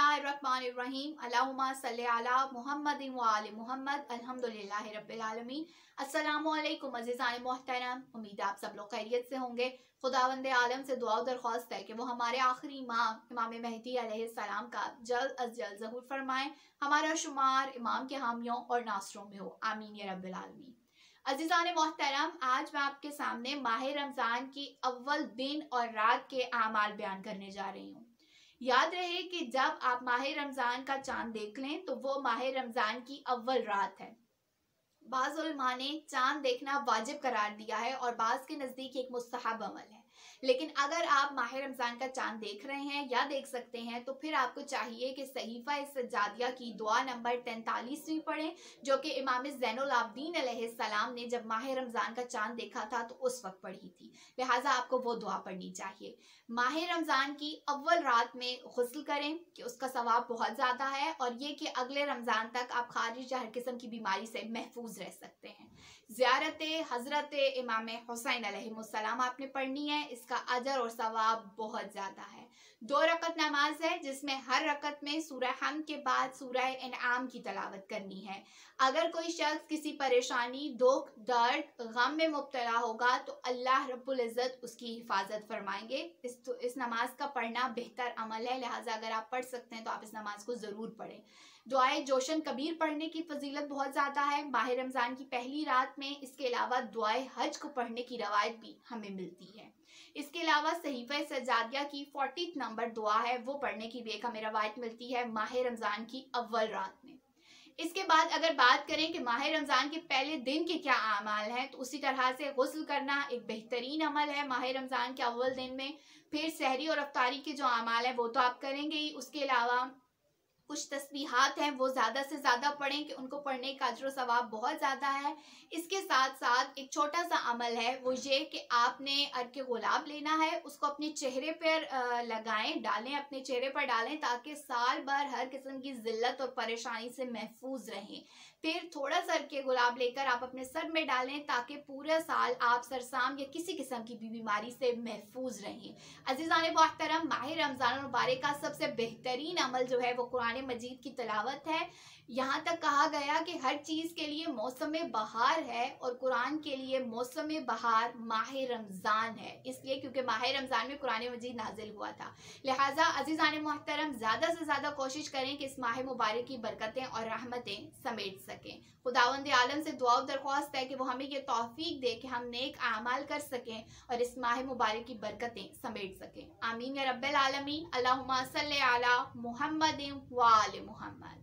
बिस्मिल्लाहिर्रहमानिर्रहीम अल्लाहुम्मा सल्ली अला मुहम्मदिन व आलि मुहम्मद अल्हम्दुलिल्लाहि रब्बिल आलमीन। अस्सलामु अलैकुम अज़ीज़ान मोहतरम, उम्मीद है आप सब लोग खैरियत से होंगे। खुदावंद आलम से दुआ दरख्वास्त है कि वो हमारे आखिरी इमाम इमाम महदी अलैहिस्सलाम का जल्द अज जल्द ज़हूर फरमाएं, हमारा शुमार इमाम के हामियों और नासरों में हो, आमीन या रब्बिल आलमीन। अज़ीज़ान मोहतरम, आज मैं आपके सामने माह रमज़ान की अव्वल दिन और रात के आमाल बयान करने जा रही हूँ। याद रहे कि जब आप माह रमज़ान का चांद देख लें तो वो माह रमज़ान की अव्वल रात है। बाज़ उलमा ने चांद देखना वाजिब करार दिया है और बाज़ के नज़दीक एक मुस्तहब अमल है, लेकिन अगर आप माह रमज़ान का चांद देख रहे हैं या देख सकते हैं तो फिर आपको चाहिए कि सहीफ़ा सज्जादिया की दुआ नंबर 43वीं पढ़ें, जो कि इमाम ज़ैनुल आबिदीन अलैहिस्सलाम ने जब माह रमज़ान का चांद देखा था तो उस वक्त पढ़ी थी, लिहाजा आपको वो दुआ पढ़नी चाहिए। माह रमज़ान की अव्वल रात में गुस्ल करें कि उसका सवाब बहुत ज़्यादा है, और ये कि अगले रमज़ान तक आप खारिज हर किस्म की बीमारी से महफूज रह सकते हैं। ज़ियारत हज़रत इमाम हुसैन अलैहिस्सलाम आपने पढ़नी है, इसका अजर और सवाब बहुत ज़्यादा है। 2 रकत नमाज है जिसमें हर रकत में सूरह हमद के बाद सूरह इनआम की तलावत करनी है। अगर कोई शख्स किसी परेशानी, दुख, दर्द, गम में मुब्तला होगा तो अल्लाह रब्बुल इज़्ज़त उसकी हिफाजत फरमाएंगे। इस नमाज का पढ़ना बेहतर अमल है, लिहाजा अगर आप पढ़ सकते हैं तो आप इस नमाज को ज़रूर पढ़ें। दुआए जोशन कबीर पढ़ने की फजीलत बहुत ज़्यादा है माह रमज़ान की पहली रात में। इसके अलावा दुआए हज को पढ़ने की रवायत भी हमें मिलती है। इसके अलावा सहीफ़ा सज्जादिया की 40 नंबर दुआ है, वो पढ़ने की भी एक हमें रवायत मिलती है माह रमज़ान की अव्वल रात में। इसके बाद अगर बात करें कि माह रमज़ान के पहले दिन के क्या आमाल हैं, तो उसी तरह से गुस्ल करना एक बेहतरीन अमल है माह रमज़ान के अव्वल दिन में। फिर सहरी और अफ्तारी के जो आमाल हैं वो तो आप करेंगे ही, उसके अलावा कुछ तस्बीहात हैं वो ज़्यादा से ज़्यादा पढ़ें कि उनको पढ़ने का अजर सवाब बहुत ज़्यादा है। इसके साथ साथ एक छोटा सा अमल है, वो ये कि आपने अर्के गुलाब लेना है, उसको अपने चेहरे पर लगाएं, डालें, अपने चेहरे पर डालें ताकि साल भर हर किस्म की ज़िल्लत और परेशानी से महफूज रहें। फिर थोड़ा सा अर्के गुलाब लेकर आप अपने सर में डालें ताकि पूरा साल आप सरसाम या किसी किस्म की भी बीमारी से महफूज रहें। अज़ीज़ान मोहतरम, माह रमज़ान मुबारक का सबसे बेहतरीन अमल जो है वो कुरान मजीद की तिलावत है। यहाँ तक कहा गया कि हर चीज़ के लिए मौसम बहार है और कुरान के लिए मौसम बहार माह रमज़ान है, इसलिए क्योंकि माह रमज़ान में कुरान मजीद नाजिल हुआ था। लिहाजा अज़ीज़ान मोहतरम, ज़्यादा से ज़्यादा कोशिश करें कि इस माह मुबारक की बरकतें और रहमतें समेट सकें। खुदावंद आलम से दुआ दरख्वास्त है कि वो हमें ये तौफीक दे कि हम नेक आमाल कर सकें और इस माह मुबारक की बरकतें समेट सकें, आमीन या रब्बिल आलमीन। अल्लाहुम्मा सल्ली अला मुहम्मदिन व आलि मुहम्मद।